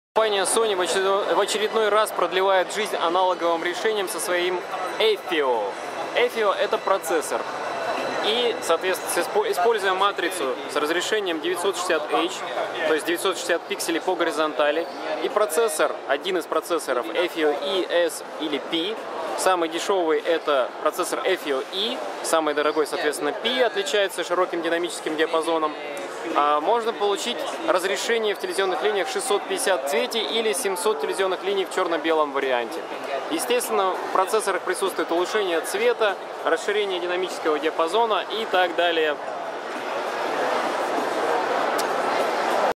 Компания Sony в очередной раз продлевает жизнь аналоговым решением со своим Effio. Effio — это процессор. И, соответственно, используя матрицу с разрешением 960H, то есть 960 пикселей по горизонтали, и процессор, один из процессоров Effio E, S или P. Самый дешевый — это процессор Effio E, самый дорогой, соответственно, P, отличается широким динамическим диапазоном. Можно получить разрешение в телевизионных линиях 650 в цвете или 700 телевизионных линий в черно-белом варианте. Естественно, в процессорах присутствует улучшение цвета, расширение динамического диапазона и так далее.